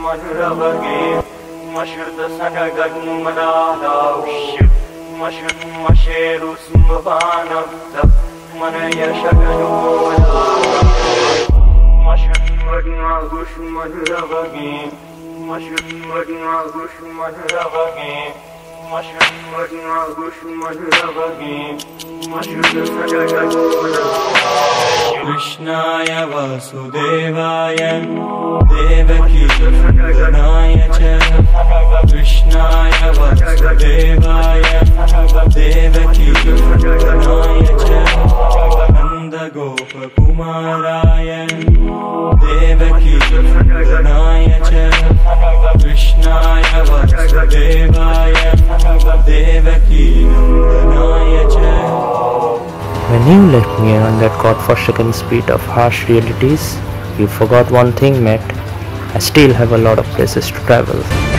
Krishnaya Vasudevaya Devaki Nandaya Cha Krishnaya Vasudevaya Devaki Nandaya Cha Nanda Gopa Kumaraya Devaki Nandaya Cha Krishnaya Vasudevaya Devaki Nandaya Cha. When you left me on that godforsaken speed of harsh realities, you forgot one thing, mate. I still have a lot of places to travel.